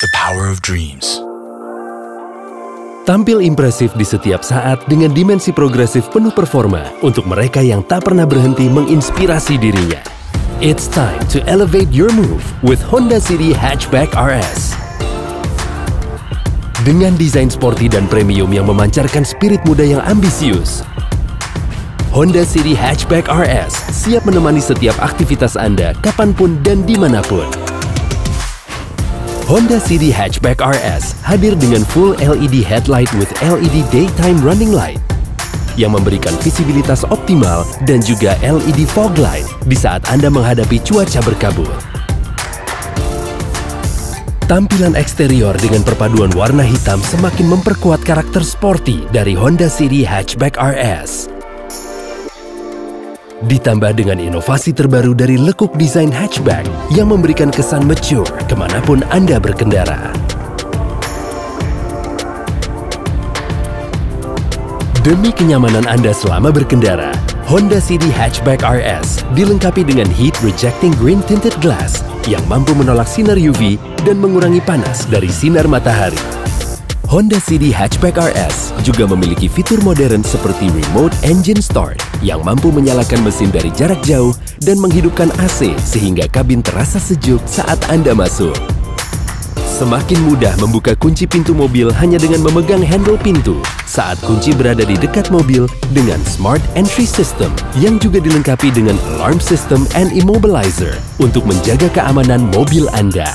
the power of dreams. Tampil impresif di setiap saat dengan dimensi progresif penuh performa untuk mereka yang tak pernah berhenti menginspirasi dirinya. It's time to elevate your move with Honda City Hatchback RS. Dengan desain sporty dan premium yang memancarkan spirit muda yang ambisius, Honda City Hatchback RS siap menemani setiap aktivitas Anda kapanpun dan dimanapun. Honda City Hatchback RS hadir dengan full LED headlight with LED daytime running light yang memberikan visibilitas optimal dan juga LED fog light di saat Anda menghadapi cuaca berkabut. Tampilan eksterior dengan perpaduan warna hitam semakin memperkuat karakter sporty dari Honda City Hatchback RS. Ditambah dengan inovasi terbaru dari lekuk desain hatchback yang memberikan kesan mature kemanapun Anda berkendara. Demi kenyamanan Anda selama berkendara, Honda City Hatchback RS dilengkapi dengan heat-rejecting green tinted glass yang mampu menolak sinar UV dan mengurangi panas dari sinar matahari. Honda City Hatchback RS juga memiliki fitur modern seperti Remote Engine Start yang mampu menyalakan mesin dari jarak jauh dan menghidupkan AC sehingga kabin terasa sejuk saat Anda masuk. Semakin mudah membuka kunci pintu mobil hanya dengan memegang handle pintu saat kunci berada di dekat mobil dengan Smart Entry System yang juga dilengkapi dengan Alarm System and Immobilizer untuk menjaga keamanan mobil Anda.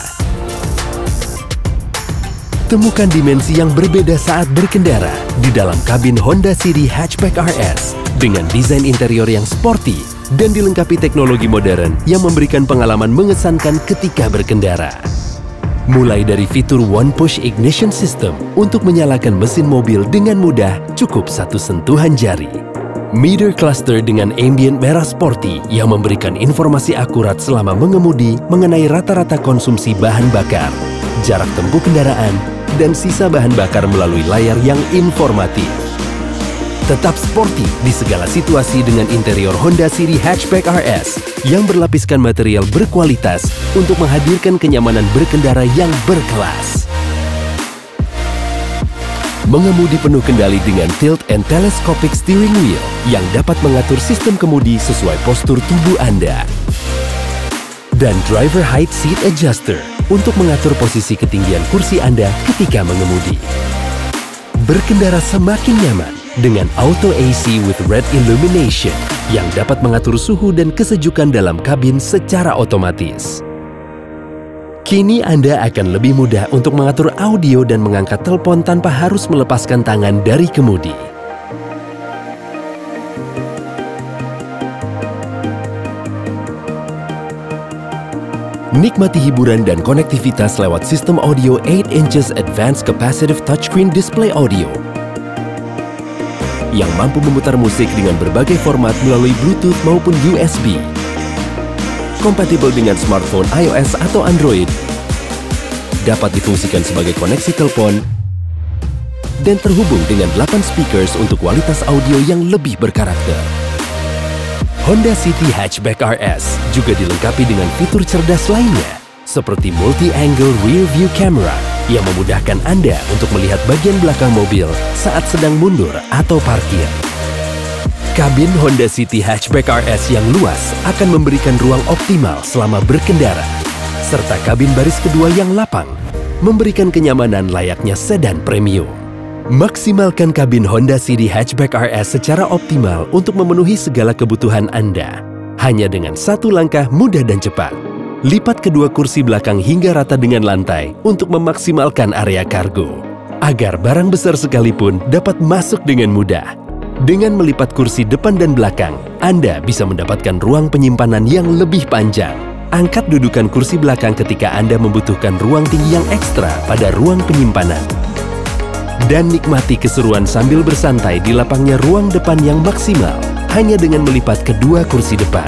Temukan dimensi yang berbeda saat berkendara di dalam kabin Honda City Hatchback RS dengan desain interior yang sporty dan dilengkapi teknologi modern yang memberikan pengalaman mengesankan ketika berkendara. Mulai dari fitur One Push Ignition System untuk menyalakan mesin mobil dengan mudah cukup satu sentuhan jari. Meter cluster dengan ambient merah sporty yang memberikan informasi akurat selama mengemudi mengenai rata-rata konsumsi bahan bakar, jarak tempuh kendaraan, dan sisa bahan bakar melalui layar yang informatif. Tetap sporty di segala situasi dengan interior Honda City Hatchback RS yang berlapiskan material berkualitas untuk menghadirkan kenyamanan berkendara yang berkelas. Mengemudi penuh kendali dengan tilt and telescopic steering wheel yang dapat mengatur sistem kemudi sesuai postur tubuh Anda. Dan driver height seat adjuster untuk mengatur posisi ketinggian kursi Anda ketika mengemudi. Berkendara semakin nyaman dengan Auto AC with red illumination yang dapat mengatur suhu dan kesejukan dalam kabin secara otomatis. Kini Anda akan lebih mudah untuk mengatur audio dan mengangkat telepon tanpa harus melepaskan tangan dari kemudi. Nikmati hiburan dan konektivitas lewat sistem audio 8 inches Advanced Capacitive Touchscreen Display Audio yang mampu memutar musik dengan berbagai format melalui Bluetooth maupun USB. Kompatibel dengan smartphone iOS atau Android, dapat difungsikan sebagai koneksi telepon, dan terhubung dengan 8 speakers untuk kualitas audio yang lebih berkarakter. Honda City Hatchback RS juga dilengkapi dengan fitur cerdas lainnya, seperti Multi-Angle Rear View Camera yang memudahkan Anda untuk melihat bagian belakang mobil saat sedang mundur atau parkir. Kabin Honda City Hatchback RS yang luas akan memberikan ruang optimal selama berkendara, serta kabin baris kedua yang lapang, memberikan kenyamanan layaknya sedan premium. Maksimalkan kabin Honda City Hatchback RS secara optimal untuk memenuhi segala kebutuhan Anda. Hanya dengan satu langkah mudah dan cepat. Lipat kedua kursi belakang hingga rata dengan lantai untuk memaksimalkan area kargo, agar barang besar sekalipun dapat masuk dengan mudah. Dengan melipat kursi depan dan belakang, Anda bisa mendapatkan ruang penyimpanan yang lebih panjang. Angkat dudukan kursi belakang ketika Anda membutuhkan ruang tinggi yang ekstra pada ruang penyimpanan. Dan nikmati keseruan sambil bersantai di lapangnya ruang depan yang maksimal hanya dengan melipat kedua kursi depan.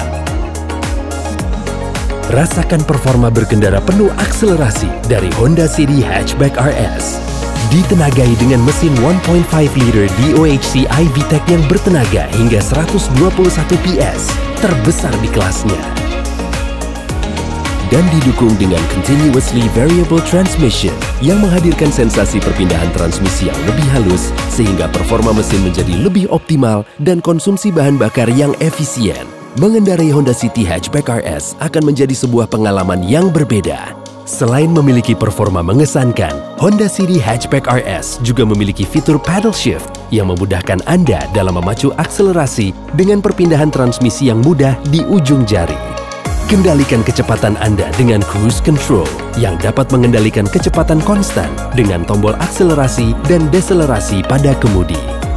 Rasakan performa berkendara penuh akselerasi dari Honda City Hatchback RS. Ditenagai dengan mesin 1.5 liter DOHC iVTEC yang bertenaga hingga 121 PS, terbesar di kelasnya. dan didukung dengan Continuously Variable Transmission yang menghadirkan sensasi perpindahan transmisi yang lebih halus sehingga performa mesin menjadi lebih optimal dan konsumsi bahan bakar yang efisien. Mengendarai Honda City Hatchback RS akan menjadi sebuah pengalaman yang berbeda. Selain memiliki performa mengesankan, Honda City Hatchback RS juga memiliki fitur paddle shift yang memudahkan Anda dalam memacu akselerasi dengan perpindahan transmisi yang mudah di ujung jari. Kendalikan kecepatan Anda dengan cruise control yang dapat mengendalikan kecepatan konstan dengan tombol akselerasi dan deselerasi pada kemudi.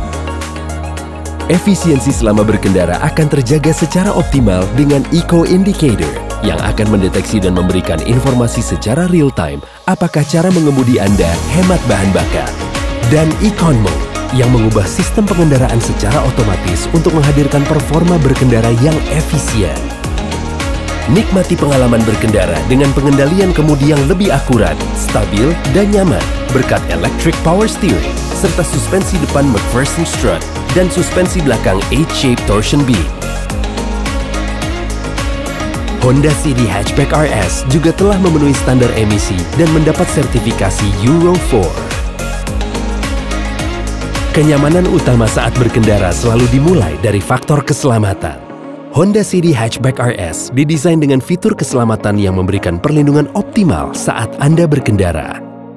Efisiensi selama berkendara akan terjaga secara optimal dengan Eco Indicator yang akan mendeteksi dan memberikan informasi secara real-time apakah cara mengemudi Anda hemat bahan bakar. Dan Econ Mode yang mengubah sistem pengendaraan secara otomatis untuk menghadirkan performa berkendara yang efisien. Nikmati pengalaman berkendara dengan pengendalian kemudi yang lebih akurat, stabil, dan nyaman berkat Electric Power Steering serta suspensi depan McPherson Strut dan suspensi belakang 8-Shape Torsion Beam. Honda City Hatchback RS juga telah memenuhi standar emisi dan mendapat sertifikasi Euro 4. Kenyamanan utama saat berkendara selalu dimulai dari faktor keselamatan. Honda City Hatchback RS didesain dengan fitur keselamatan yang memberikan perlindungan optimal saat Anda berkendara.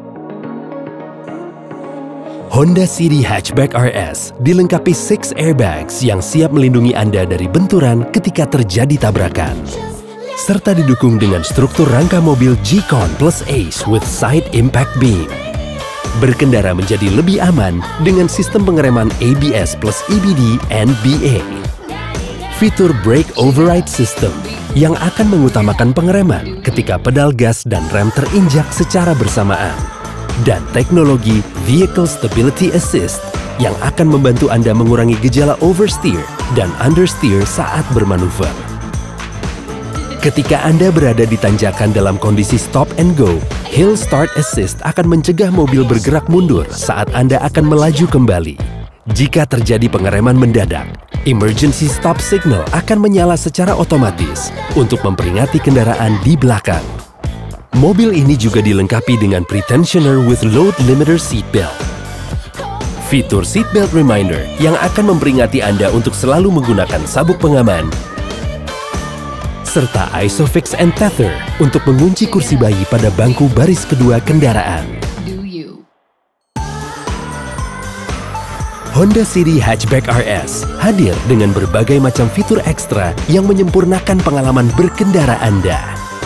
Honda City Hatchback RS dilengkapi 6 airbags yang siap melindungi Anda dari benturan ketika terjadi tabrakan. Serta didukung dengan struktur rangka mobil G-Con plus ACE with Side Impact Beam. Berkendara menjadi lebih aman dengan sistem pengereman ABS plus EBD and BA. Fitur Brake Override System yang akan mengutamakan pengereman ketika pedal gas dan rem terinjak secara bersamaan. Dan teknologi Vehicle Stability Assist yang akan membantu Anda mengurangi gejala oversteer dan understeer saat bermanuver. Ketika Anda berada di tanjakan dalam kondisi stop and go, Hill Start Assist akan mencegah mobil bergerak mundur saat Anda akan melaju kembali. Jika terjadi pengereman mendadak, Emergency Stop Signal akan menyala secara otomatis untuk memperingati kendaraan di belakang. Mobil ini juga dilengkapi dengan Pretensioner with Load Limiter Seatbelt. Fitur Seatbelt Reminder yang akan memperingati Anda untuk selalu menggunakan sabuk pengaman, serta Isofix and Tether untuk mengunci kursi bayi pada bangku baris kedua kendaraan. Honda City Hatchback RS hadir dengan berbagai macam fitur ekstra yang menyempurnakan pengalaman berkendara Anda.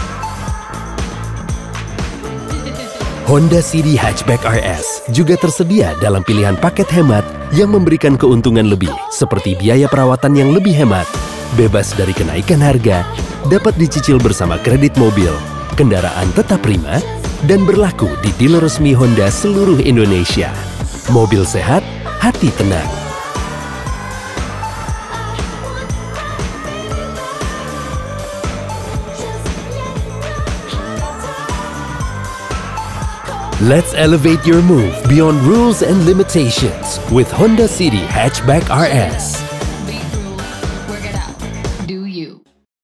Honda City Hatchback RS juga tersedia dalam pilihan paket hemat yang memberikan keuntungan lebih seperti biaya perawatan yang lebih hemat, bebas dari kenaikan harga, dapat dicicil bersama kredit mobil, kendaraan tetap prima, dan berlaku di dealer resmi Honda seluruh Indonesia. Mobil sehat, hati tenang. Let's elevate your move beyond rules and limitations with Honda City Hatchback RS.